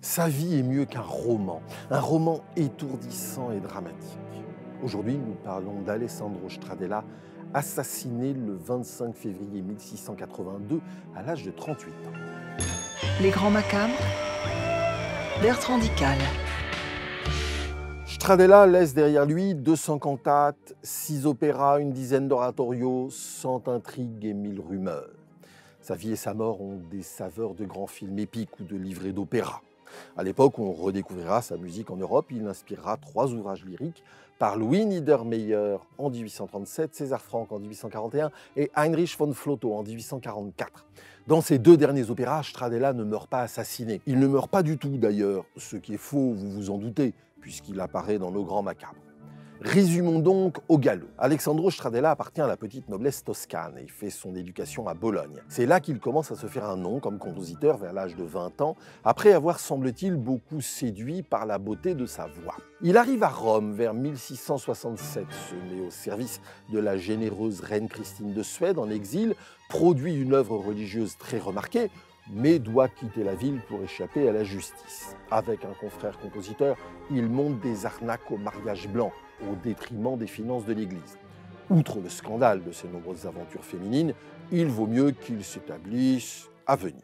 Sa vie est mieux qu'un roman étourdissant et dramatique. Aujourd'hui, nous parlons d'Alessandro Stradella, assassiné le 25 février 1682 à l'âge de 38 ans. Les Grands Macabres, Bertrand Dical. Stradella laisse derrière lui 200 cantates, 6 opéras, une dizaine d'oratorios, 100 intrigues et 1000 rumeurs. Sa vie et sa mort ont des saveurs de grands films épiques ou de livrets d'opéra. À l'époque, on redécouvrira sa musique en Europe. Il inspirera 3 ouvrages lyriques par Louis Niedermeyer en 1837, César Franck en 1841 et Heinrich von Flotow en 1844. Dans ces 2 derniers opéras, Stradella ne meurt pas assassiné. Il ne meurt pas du tout d'ailleurs, ce qui est faux, vous vous en doutez, puisqu'il apparaît dans Nos Grands Macabres. Résumons donc au galop. Alessandro Stradella appartient à la petite noblesse toscane et fait son éducation à Bologne. C'est là qu'il commence à se faire un nom comme compositeur vers l'âge de 20 ans, après avoir, semble-t-il, beaucoup séduit par la beauté de sa voix. Il arrive à Rome vers 1667, se met au service de la généreuse reine Christine de Suède en exil, produit une œuvre religieuse très remarquée, mais doit quitter la ville pour échapper à la justice. Avec un confrère compositeur, il monte des arnaques au mariage blanc, au détriment des finances de l'Église. Outre le scandale de ses nombreuses aventures féminines, il vaut mieux qu'il s'établisse à Venise.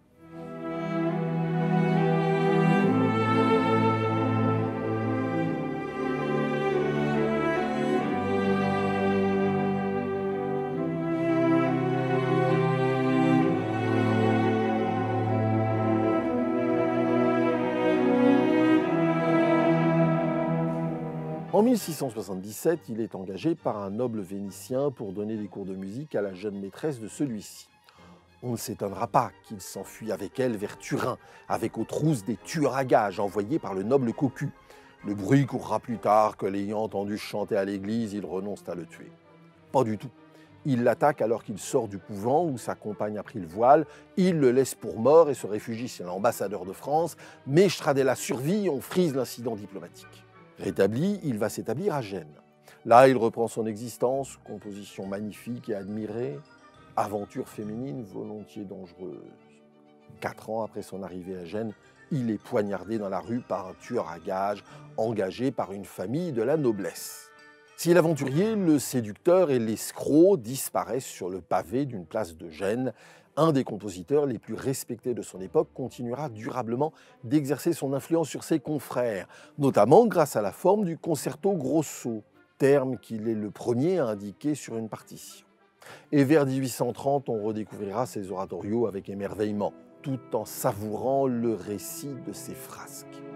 En 1677, il est engagé par un noble vénitien pour donner des cours de musique à la jeune maîtresse de celui-ci. On ne s'étonnera pas qu'il s'enfuit avec elle vers Turin, avec aux trousses des tueurs à gages envoyés par le noble cocu. Le bruit courra plus tard que l'ayant entendu chanter à l'église, il renonce à le tuer. Pas du tout. Il l'attaque alors qu'il sort du couvent où sa compagne a pris le voile, il le laisse pour mort et se réfugie chez l'ambassadeur de France, mais Stradella survit et on frise l'incident diplomatique. Rétabli, il va s'établir à Gênes. Là, il reprend son existence, composition magnifique et admirée, aventure féminine volontiers dangereuse. 4 ans après son arrivée à Gênes, il est poignardé dans la rue par un tueur à gages engagé par une famille de la noblesse. Si l'aventurier, le séducteur et l'escroc disparaissent sur le pavé d'une place de Gênes, un des compositeurs les plus respectés de son époque continuera durablement d'exercer son influence sur ses confrères, notamment grâce à la forme du concerto grosso, terme qu'il est le premier à indiquer sur une partition. Et vers 1830, on redécouvrira ses oratorios avec émerveillement, tout en savourant le récit de ses frasques.